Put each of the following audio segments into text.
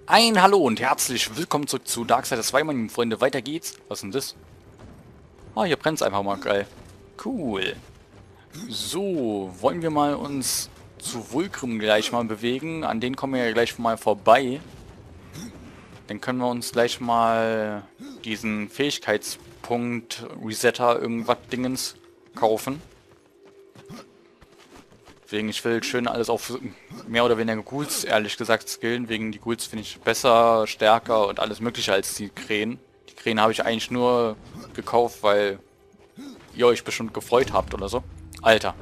Ein Hallo und herzlich willkommen zurück zu Darksiders 2, meine lieben Freunde. Weiter geht's. Was ist denn das? Ah, hier brennt's einfach mal. Geil. Cool. So, wollen wir mal uns zu Vulgrim gleich mal bewegen. An den kommen wir ja gleich mal vorbei. Dann können wir uns gleich mal diesen Fähigkeitspunkt Resetter irgendwas Dingens kaufen. Deswegen, ich will schön alles auf mehr oder weniger Ghouls, ehrlich gesagt, skillen. Wegen die Ghouls finde ich besser, stärker und alles mögliche als die Krähen. Die Krähen habe ich eigentlich nur gekauft, weil ihr euch bestimmt gefreut habt oder so. Alter.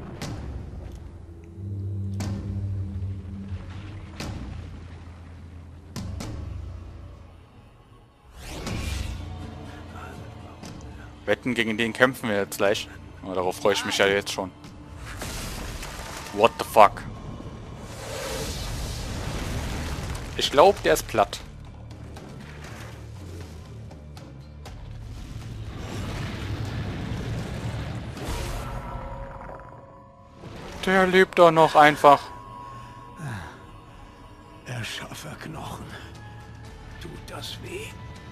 Wetten, gegen den kämpfen wir jetzt gleich. Oh, darauf freue ich mich ja jetzt schon. What the fuck? Ich glaube, der ist platt. Der lebt doch noch einfach. Erschaffer Knochen. Tut das weh?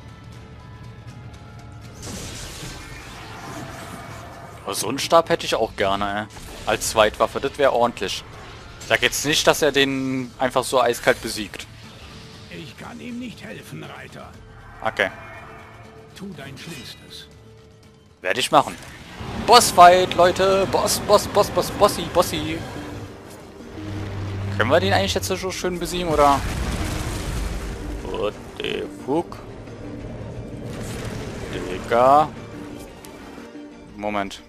Aber so einen Stab hätte ich auch gerne, ey. Als Zweitwaffe, das wäre ordentlich. Sag jetzt nicht, dass er den einfach so eiskalt besiegt. Ich kann ihm nicht helfen, Reiter. Okay. Tu dein Schlimmstes. Werde ich machen. Bossfight, Leute. Bossi. Können wir den eigentlich jetzt so schön besiegen, oder? What the fuck? Digga. Moment.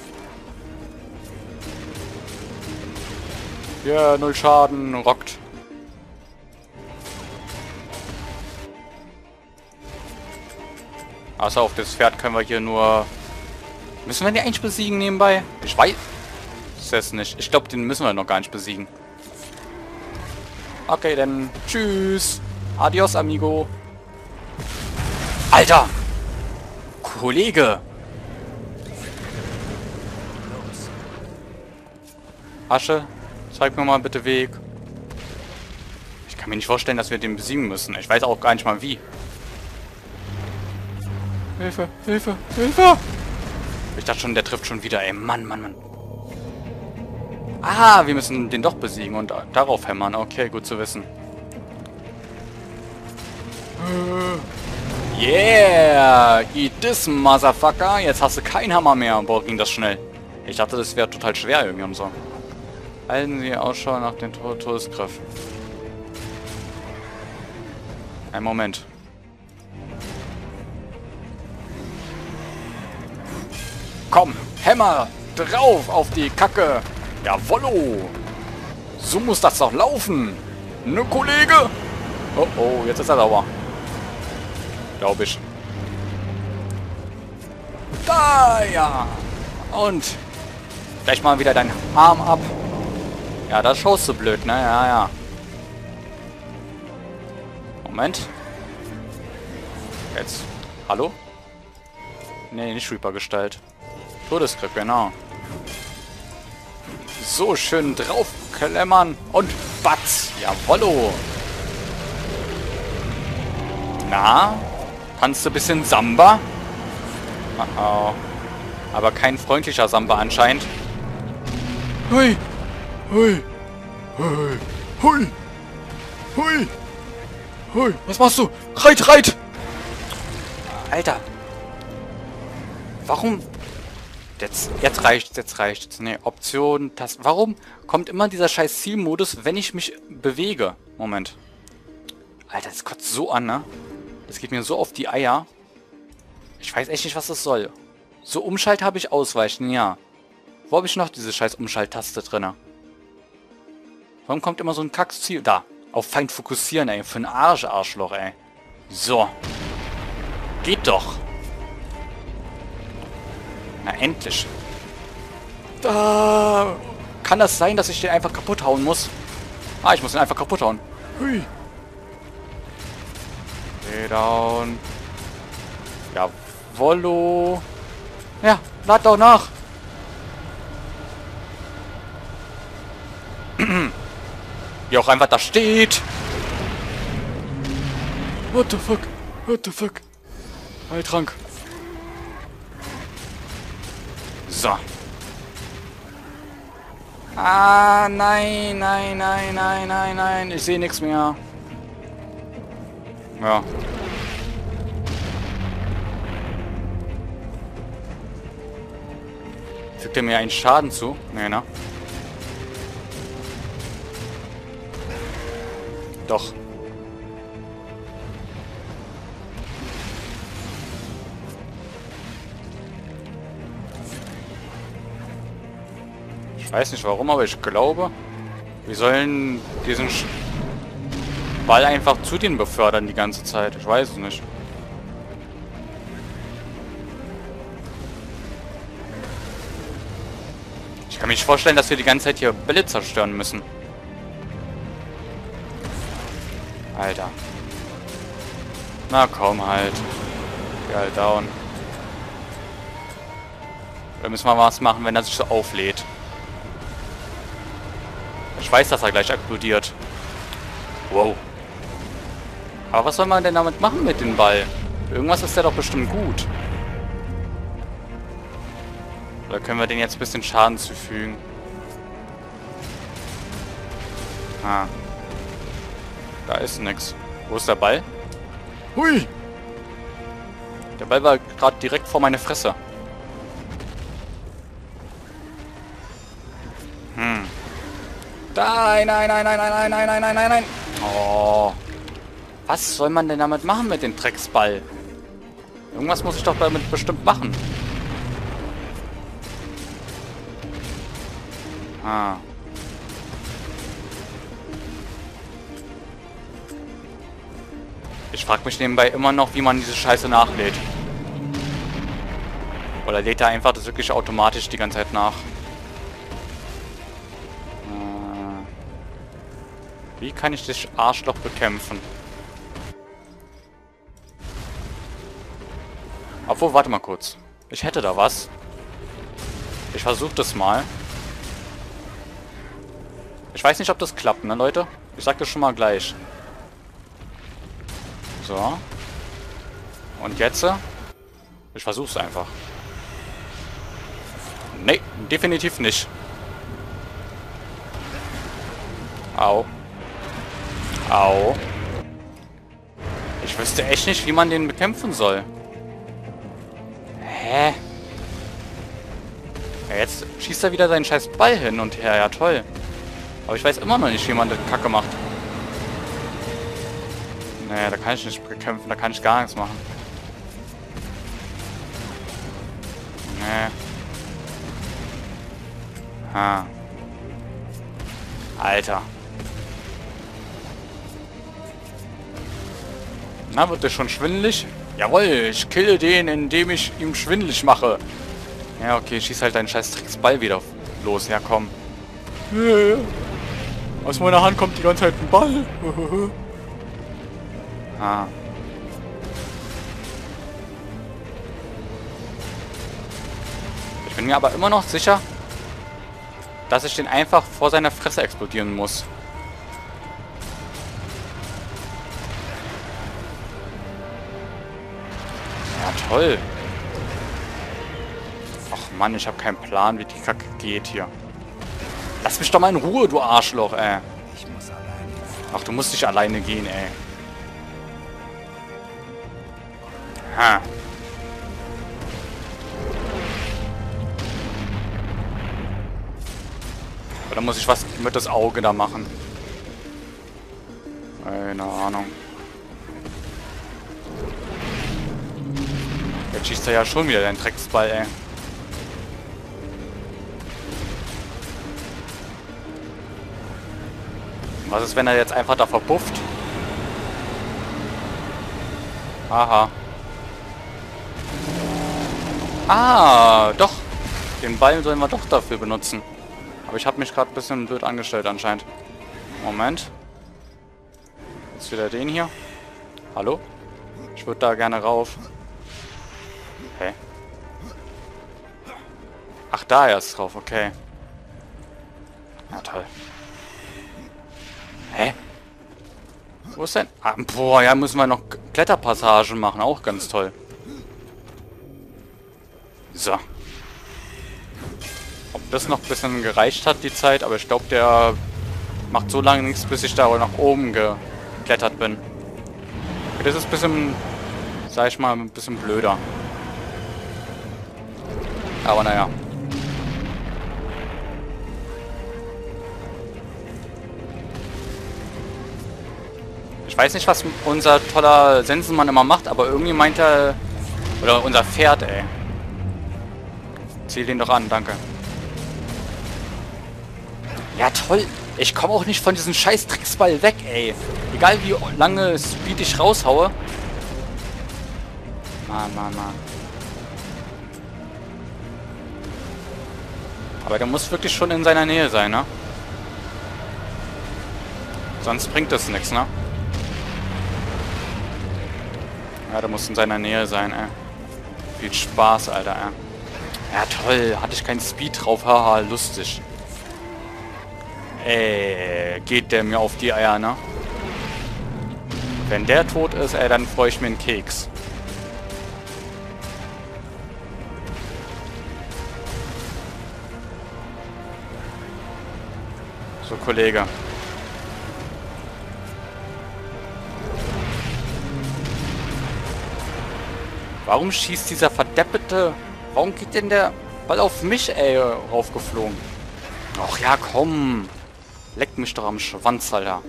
Ja, 0 Schaden. Rockt. Außer auf das Pferd können wir hier nur... Müssen wir den eigentlich besiegen nebenbei? Ich weiß es nicht. Ich glaube, den müssen wir noch gar nicht besiegen. Okay, dann tschüss. Adios, amigo. Alter! Kollege! Asche, zeig mir mal bitte Weg. Ich kann mir nicht vorstellen, dass wir den besiegen müssen. Ich weiß auch gar nicht mal wie. Hilfe, Hilfe, Hilfe! Ich dachte schon, der trifft schon wieder, ey. Mann. Ah, wir müssen den doch besiegen und darauf hämmern. Okay, gut zu wissen. Yeah! Eat this, Motherfucker! Jetzt hast du keinen Hammer mehr. Boah, ging das schnell. Ich dachte, das wäre total schwer irgendwie und so. Halten Sie Ausschau nach dem Todesgriff. Ein Moment. Komm, Hämmer drauf auf die Kacke. Jawollo. So muss das doch laufen. Ne, Kollege? Oh, oh, jetzt ist er sauer. Glaube ich. Da, ja. Und gleich mal wieder deinen Arm ab. Ja, das schaust du blöd, ne? Ja. Moment. Jetzt. Hallo? Ne, nicht Reaper-Gestalt. Todesgriff, genau. So, schön draufklemmern. Und batz. Jawollo. Na? Kannst du ein bisschen Samba? Oh. Aber kein freundlicher Samba anscheinend. Hui. Was machst du? Reit! Alter. Warum? Jetzt reicht's. Ne, Option, Tasten. Warum kommt immer dieser scheiß Zielmodus, wenn ich mich bewege? Moment. Alter, das kotzt so an, ne? Das geht mir so auf die Eier. Ich weiß echt nicht, was das soll. So Umschalt habe ich ausweichen, ja. Wo habe ich noch diese scheiß Umschalttaste drin? Warum kommt immer so ein Kackziel? Da. Auf Feind fokussieren, ey. Für ein Arschloch, ey. So. Geht doch. Na, endlich. Da. Kann das sein, dass ich den einfach kaputt hauen muss? Ah, ich muss den einfach kaputt hauen. Hui. Stay down. Jawollo. Ja, lad doch nach. Wie auch einfach da steht. What the fuck? What the fuck? Heiltrank. So. Ah, nein, nein, nein, nein, nein, nein. Ich sehe nichts mehr. Ja. Fügt er mir einen Schaden zu? Nee, ne? Doch. Ich weiß nicht warum, aber ich glaube, wir sollen diesen Ball einfach zu denen befördern die ganze Zeit. Ich weiß es nicht. Ich kann mir nicht vorstellen, dass wir die ganze Zeit hier Bälle zerstören müssen. Alter. Na komm halt. Geh halt down. Da müssen wir was machen, wenn er sich so auflädt. Ich weiß, dass er gleich explodiert. Wow. Aber was soll man denn damit machen mit dem Ball? Irgendwas ist ja doch bestimmt gut. Oder können wir den jetzt ein bisschen Schaden zufügen? Ah. Da ist nix. Wo ist der Ball? Hui! Der Ball war gerade direkt vor meine Fresse. Nein, nein, nein, nein, nein, nein, nein, nein, nein, nein, nein. Oh. Was soll man denn damit machen mit dem Drecksball? Irgendwas muss ich doch damit bestimmt machen. Ah. Ich frage mich nebenbei immer noch, wie man diese Scheiße nachlädt. Oder lädt er einfach das wirklich automatisch die ganze Zeit nach? Wie kann ich das Arschloch bekämpfen? Obwohl, warte mal kurz. Ich hätte da was. Ich versuche das mal. Ich weiß nicht, ob das klappt, ne, Leute? Ich sag das schon mal gleich. So. Und jetzt? Ich versuch's einfach. Nee, definitiv nicht. Au. Au. Ich wüsste echt nicht, wie man den bekämpfen soll. Hä? Ja, jetzt schießt er wieder seinen scheiß Ball hin und her. Ja, toll. Aber ich weiß immer noch nicht, wie man das Kacke macht. Nee, da kann ich nicht bekämpfen. Da kann ich gar nichts machen. Nee. Ha. Alter. Na, wird der schon schwindelig? Jawohl, ich kille den, indem ich ihm schwindelig mache. Ja, okay, schieß halt deinen scheiß Tricksball wieder los. Ja, komm. Aus meiner Hand kommt die ganze Zeit ein Ball. Ah. Ich bin mir aber immer noch sicher, dass ich den einfach vor seiner Fresse explodieren muss. Ja, toll. Ach Mann, ich habe keinen Plan, wie die Kacke geht hier. Lass mich doch mal in Ruhe, du Arschloch, ey. Ach, du musst nicht alleine gehen, ey. Ha. Oder muss ich was mit das Auge da machen? Keine Ahnung. Jetzt schießt er ja schon wieder den Drecksball, ey. Was ist, wenn er jetzt einfach da verpufft? Aha. Ah, doch. Den Ball sollen wir doch dafür benutzen. Aber ich habe mich gerade ein bisschen blöd angestellt anscheinend. Moment. Jetzt wieder den hier. Hallo? Ich würde da gerne rauf. Hä? Ach, da erst drauf, okay. Ja, toll. Hä? Wo ist denn? Ah, boah, ja, müssen wir noch Kletterpassagen machen. Auch ganz toll. So. Ob das noch ein bisschen gereicht hat, die Zeit, aber ich glaube, der macht so lange nichts, bis ich da nach oben geklettert bin. Okay, das ist ein bisschen, sag ich mal, ein bisschen blöder. Aber naja. Ich weiß nicht, was unser toller Sensenmann immer macht, aber irgendwie meint er... Oder unser Pferd, ey. Ziel den doch an, danke. Ja, toll. Ich komme auch nicht von diesem scheiß Tricksball weg, ey. Egal wie lange Speed ich raushaue. Mann, Mann, Mann. Aber der muss wirklich schon in seiner Nähe sein, ne? Sonst bringt das nichts, ne? Ja, der muss in seiner Nähe sein, ey. Viel Spaß, Alter, ey. Ja, toll. Hatte ich keinen Speed drauf. Haha, lustig. Ey, geht der mir auf die Eier, ne? Wenn der tot ist, ey, dann freue ich mir einen Keks. So, Kollege. Warum schießt dieser verdeppete... Warum geht denn der Ball auf mich, ey, raufgeflogen? Ach ja, komm. Leck mich doch am Schwanz, Alter.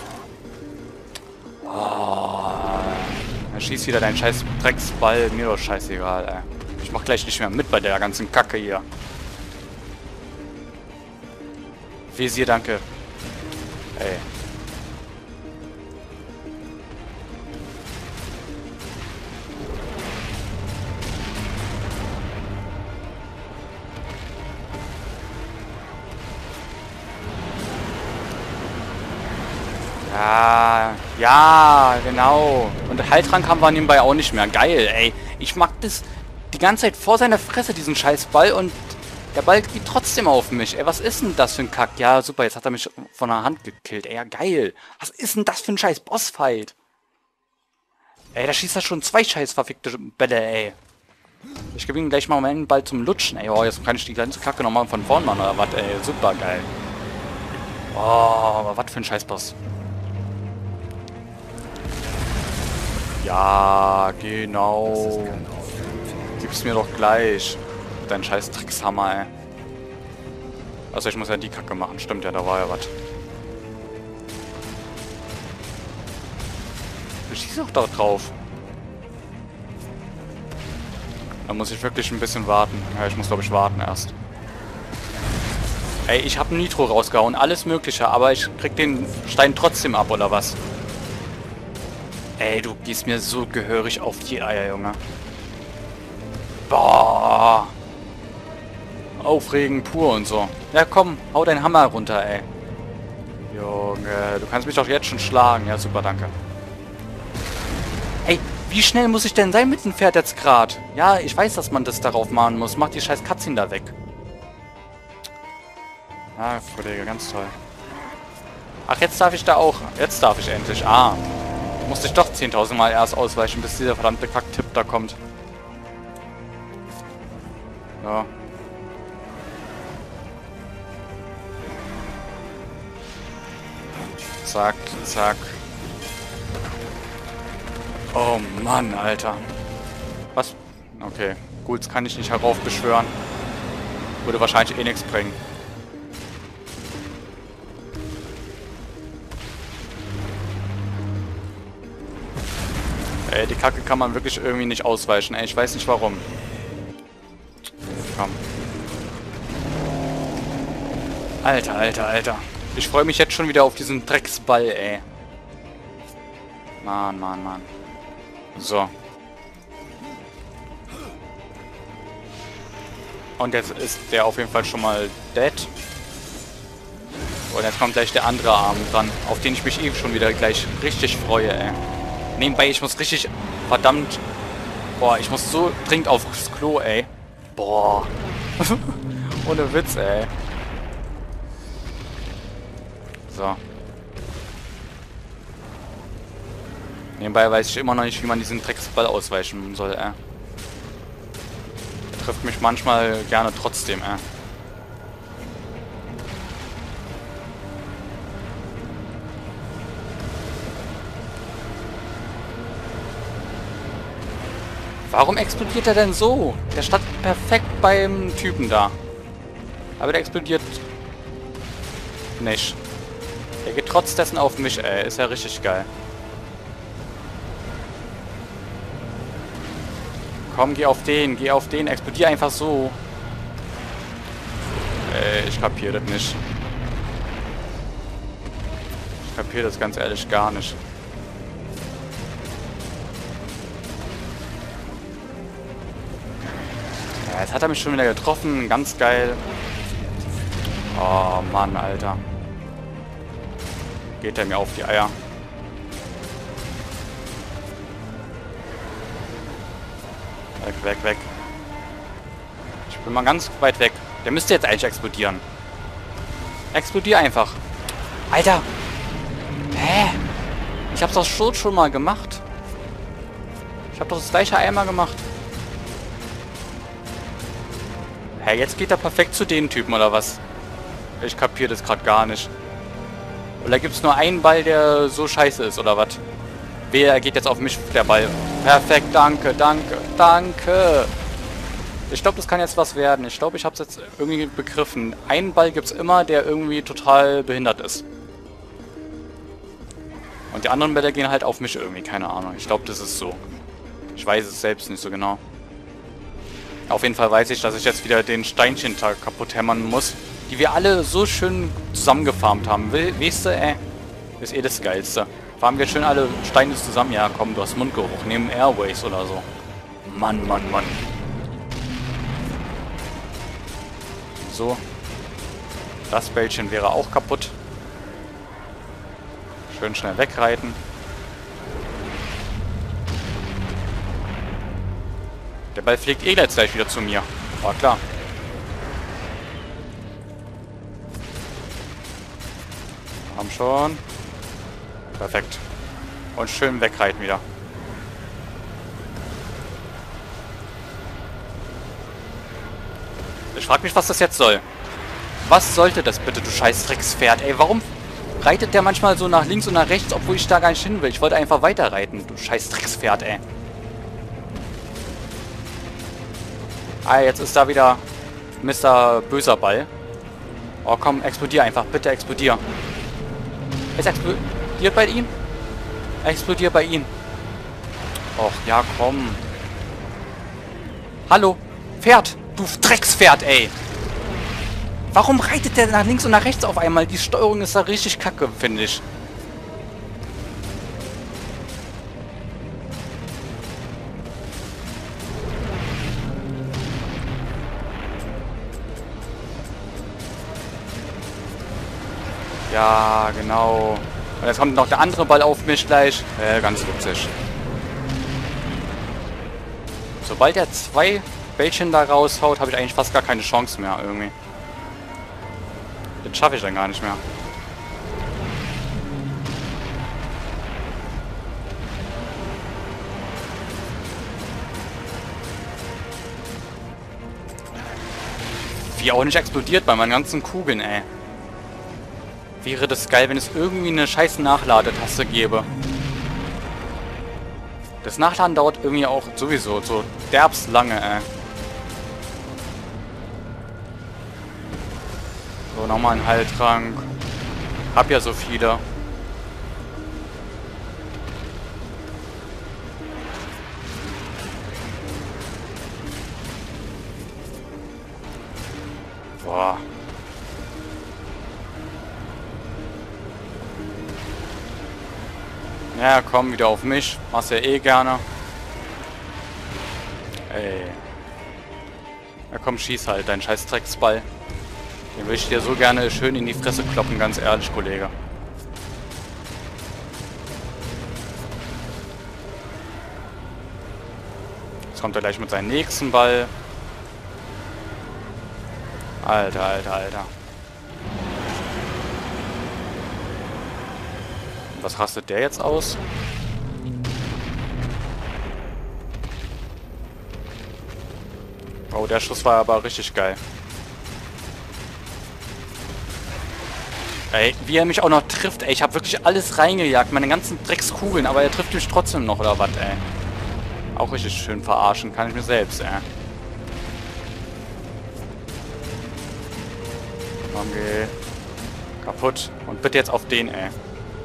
Oh. Er schießt wieder deinen scheiß Drecksball. Mir doch scheißegal, ey. Ich mach gleich nicht mehr mit bei der ganzen Kacke hier. Visier, danke. Ey. Ja, genau. Und Heiltrank haben wir nebenbei auch nicht mehr. Geil, ey. Ich mag das die ganze Zeit vor seiner Fresse, diesen scheiß Ball. Und der Ball geht trotzdem auf mich. Ey, was ist denn das für ein Kack? Ja, super, jetzt hat er mich von der Hand gekillt. Ey, ja, geil. Was ist denn das für ein scheiß Bossfight? Ey, da schießt er schon 2 scheiß verfickte Bälle, ey. Ich gebe ihm gleich mal meinen Ball zum Lutschen. Ey, oh, jetzt kann ich die ganze Kacke nochmal von vorn machen, oder was, ey. Super geil. Oh, aber was für ein Scheißboss. Ja, genau. Gib's mir doch gleich. Dein scheiß Trickshammer, ey. Also ich muss ja die Kacke machen. Stimmt ja, da war ja was. Du schießt doch da drauf. Da muss ich wirklich ein bisschen warten. Ja, ich muss glaube ich warten erst. Ey, ich habe ein Nitro rausgehauen. Alles mögliche, aber ich krieg den Stein trotzdem ab, oder was? Ey, du gehst mir so gehörig auf die Eier, Junge. Boah. Aufregen pur und so. Ja, komm, hau deinen Hammer runter, ey. Junge, du kannst mich doch jetzt schon schlagen. Ja, super, danke. Ey, wie schnell muss ich denn sein mit dem Pferd jetzt gerade? Ja, ich weiß, dass man das darauf machen muss. Mach die scheiß Cutscene da weg. Ah, Kollege, ganz toll. Ach, jetzt darf ich da auch. Jetzt darf ich endlich. Ah. Musste ich doch 10.000 Mal erst ausweichen, bis dieser verdammte Kacktipp da kommt. So. Zack, zack. Oh Mann, Alter. Was? Okay. Gut, das kann ich nicht heraufbeschwören. Würde wahrscheinlich eh nichts bringen. Ey, die Kacke kann man wirklich irgendwie nicht ausweichen. Ey, ich weiß nicht warum. Komm. Alter, Alter, Alter. Ich freue mich jetzt schon wieder auf diesen Drecksball, ey. Mann, Mann, Mann. So. Und jetzt ist der auf jeden Fall schon mal dead. Und jetzt kommt gleich der andere Arm dran, auf den ich mich eben schon wieder gleich richtig freue, ey. Nebenbei, ich muss richtig... Verdammt... Boah, ich muss so dringend aufs Klo, ey. Boah. Ohne Witz, ey. So. Nebenbei weiß ich immer noch nicht, wie man diesen Drecksball ausweichen soll, Der trifft mich manchmal gerne trotzdem, Warum explodiert er denn so? Der stand perfekt beim Typen da. Aber der explodiert nicht. Der geht trotz dessen auf mich, Ist ja richtig geil. Komm, geh auf den, explodier einfach so. Ich kapier das nicht. Ich kapier das ganz ehrlich gar nicht. Ja, jetzt hat er mich schon wieder getroffen, ganz geil. Oh Mann, Alter. Geht er mir auf die Eier. Weg, weg, weg. Ich bin mal ganz weit weg. Der müsste jetzt eigentlich explodieren. Explodier einfach. Alter! Hä? Ich hab's doch schon mal gemacht. Ich hab doch das gleiche einmal gemacht. Hä, jetzt geht er perfekt zu den Typen, oder was? Ich kapier das gerade gar nicht. Oder gibt's nur einen Ball, der so scheiße ist, oder was? Wehe, er geht jetzt auf mich, der Ball. Perfekt, danke, danke, danke. Ich glaube, das kann jetzt was werden. Ich glaube, ich habe es jetzt irgendwie begriffen. Einen Ball gibt's immer, der irgendwie total behindert ist. Und die anderen Bälle gehen halt auf mich irgendwie, keine Ahnung. Ich glaube, das ist so. Ich weiß es selbst nicht so genau. Auf jeden Fall weiß ich, dass ich jetzt wieder den Steinchen-Tag kaputt hämmern muss, die wir alle so schön zusammengefarmt haben. Weißt du, ist eh das Geilste. Farmen wir schön alle Steine zusammen. Ja, komm, du hast Mundgeruch. Nehmen Airways oder so. Mann, Mann, Mann. So. Das Bällchen wäre auch kaputt. Schön schnell wegreiten. Der Ball fliegt eh jetzt gleich wieder zu mir. War klar. Haben schon. Perfekt. Und schön wegreiten wieder. Ich frage mich, was das jetzt soll. Was sollte das bitte, du scheiß Dreckspferd? Ey, warum reitet der manchmal so nach links und nach rechts, obwohl ich da gar nicht hin will? Ich wollte einfach weiterreiten, du scheiß Dreckspferd, ey. Ah, jetzt ist da wieder Mr. Böser Ball. Oh, komm, explodier einfach. Bitte explodier. Es explodiert bei ihm? Explodiert bei ihm. Och, ja, komm. Hallo? Pferd! Du Dreckspferd, ey! Warum reitet der nach links und nach rechts auf einmal? Die Steuerung ist da richtig kacke, finde ich. Ja, genau. Und jetzt kommt noch der andere Ball auf mich gleich. Ganz witzig. Sobald er 2 Bällchen da raushaut, habe ich eigentlich fast gar keine Chance mehr irgendwie. Das schaffe ich dann gar nicht mehr. Wie auch nicht explodiert bei meinen ganzen Kugeln, ey. Wäre das geil, wenn es irgendwie eine scheiß Nachladetaste gäbe. Das Nachladen dauert irgendwie auch sowieso so derbst lange, ey. So, nochmal einen Heiltrank. Hab ja so viele. Boah. Ja, komm, wieder auf mich. Machst ja eh gerne. Ey. Ja, komm, schieß halt, dein scheiß Drecksball. Den will ich dir so gerne schön in die Fresse kloppen, ganz ehrlich, Kollege. Jetzt kommt er gleich mit seinem nächsten Ball. Alter, Alter, Alter. Was rastet der jetzt aus? Oh, der Schuss war aber richtig geil. Ey, wie er mich auch noch trifft, ey. Ich habe wirklich alles reingejagt, meine ganzen Dreckskugeln, aber er trifft mich trotzdem noch, oder was, ey. Auch richtig schön verarschen, kann ich mir selbst, ey. Komm, geh. Kaputt. Und bitte jetzt auf den, ey.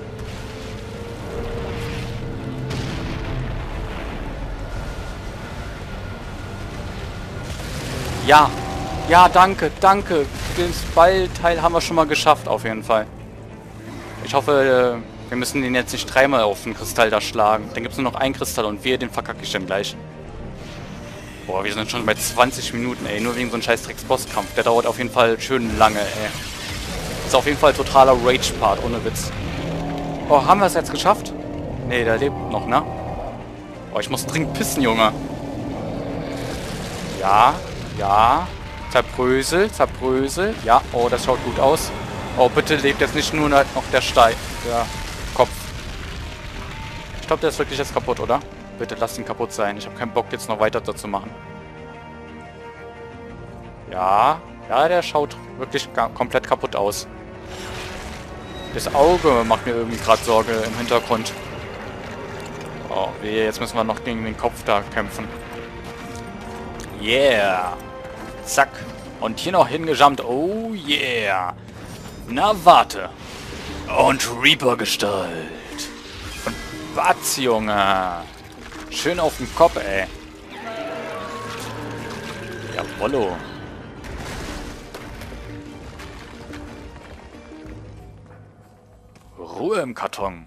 Ja. Ja, danke, danke. Den Ballteil haben wir schon mal geschafft, auf jeden Fall. Ich hoffe, wir müssen den jetzt nicht dreimal auf den Kristall da schlagen. Dann gibt es nur noch einen Kristall und den verkacke ich dann gleich. Boah, wir sind schon bei 20 Minuten, ey. Nur wegen so einem scheiß Drecks-Bosskampf. Der dauert auf jeden Fall schön lange, ey. Ist auf jeden Fall totaler Rage-Part, ohne Witz. Oh, haben wir es jetzt geschafft? Nee, der lebt noch, ne? Oh, ich muss dringend pissen, Junge. Ja, ja. Zerbrösel, zerbrösel. Ja, oh, das schaut gut aus. Oh, bitte lebt jetzt nicht nur noch der Stein. Der Kopf. Ich glaube, der ist wirklich jetzt kaputt, oder? Bitte lass ihn kaputt sein. Ich habe keinen Bock, jetzt noch weiter dazu machen. Ja, ja, der schaut wirklich komplett kaputt aus. Das Auge macht mir irgendwie gerade Sorge im Hintergrund. Oh, wehe, jetzt müssen wir noch gegen den Kopf da kämpfen. Yeah. Zack. Und hier noch hingejumpt. Oh yeah. Na, warte. Und Reaper-Gestalt. Und Batz, Junge. Schön auf den Kopf, ey. Jawollo. Ruhe im Karton.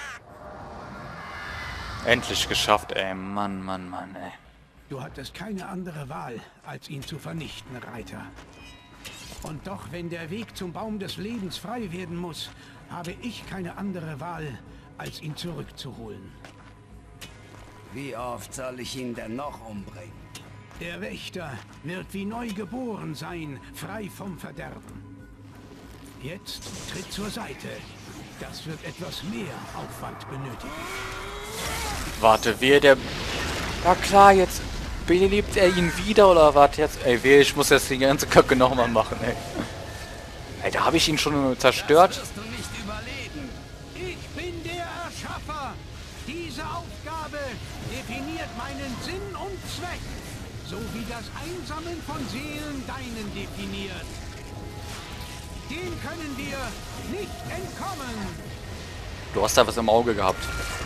Endlich geschafft, ey. Mann, Mann, Mann, ey. Du hattest keine andere Wahl, als ihn zu vernichten, Reiter. Und doch, wenn der Weg zum Baum des Lebens frei werden muss, habe ich keine andere Wahl, als ihn zurückzuholen. Wie oft soll ich ihn denn noch umbringen? Der Wächter wird wie neu geboren sein, frei vom Verderben. Jetzt tritt zur Seite. Das wird etwas mehr Aufwand benötigen. Warte, wehe, der... Ja klar, jetzt belebt er ihn wieder, oder warte jetzt... Ey, wehe, ich muss jetzt die ganze Kacke nochmal machen, ey. Ey, da habe ich ihn schon zerstört. Das wirst du nicht überleben. Ich bin der Erschaffer. Diese Aufgabe definiert meinen Sinn und Zweck, so wie das Einsammeln von Seelen deinen definiert. Dem können wir nicht entkommen. Du hast da was im Auge gehabt.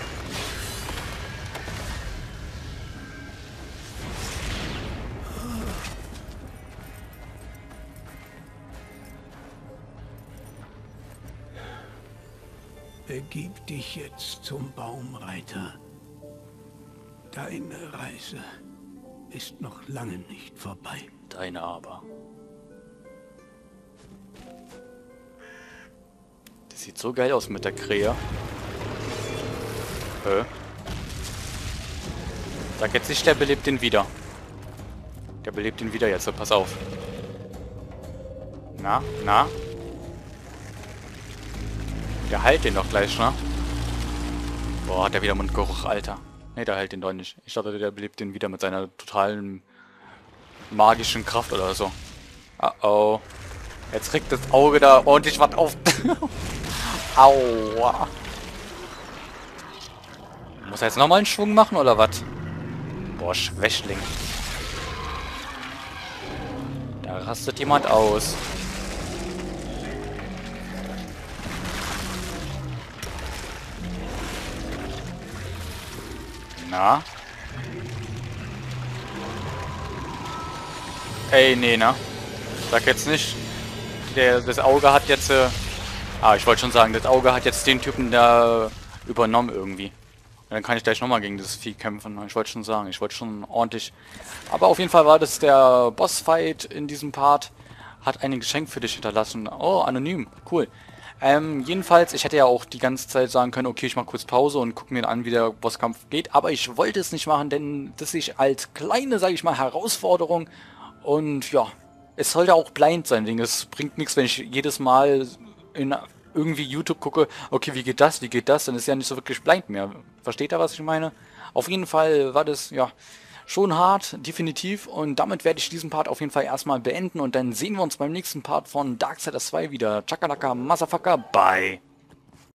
Begib dich jetzt zum Baumreiter. Deine Reise ist noch lange nicht vorbei. Deine aber. Das sieht so geil aus mit der Krähe. Sag jetzt nicht, der belebt den wieder. Der belebt ihn wieder jetzt, so pass auf. Na, na? Der heilt den doch gleich, ne? Boah, hat der wieder Mundgeruch, Alter. Ne, der heilt den doch nicht. Ich dachte, der belebt den wieder mit seiner totalen magischen Kraft oder so. Oh oh. Jetzt regt das Auge da ordentlich was auf. Aua. Muss er jetzt nochmal einen Schwung machen oder was? Boah, Schwächling. Da rastet jemand aus. Na? Ey, nee, ne? Sag jetzt nicht. Das Auge hat jetzt... ich wollte schon sagen, das Auge hat jetzt den Typen da übernommen irgendwie. Und dann kann ich gleich nochmal gegen das Vieh kämpfen. Ich wollte schon sagen, ich wollte schon ordentlich... Aber auf jeden Fall war das der Bossfight in diesem Part. Hat ein Geschenk für dich hinterlassen. Oh, anonym. Cool. Jedenfalls, ich hätte ja auch die ganze Zeit sagen können, okay, ich mache kurz Pause und gucke mir an, wie der Bosskampf geht. Aber ich wollte es nicht machen, denn das sehe ich als kleine, sage ich mal, Herausforderung. Und ja, es sollte auch blind sein, denn es bringt nichts, wenn ich jedes Mal in irgendwie YouTube gucke, okay, wie geht das, dann ist ja nicht so wirklich blind mehr. Versteht ihr, was ich meine? Auf jeden Fall war das, ja, Schon hart, definitiv. Und damit werde ich diesen Part auf jeden Fall erstmal beenden. Und dann sehen wir uns beim nächsten Part von Darksiders 2 wieder. Chakalaka, Motherfucker, bye.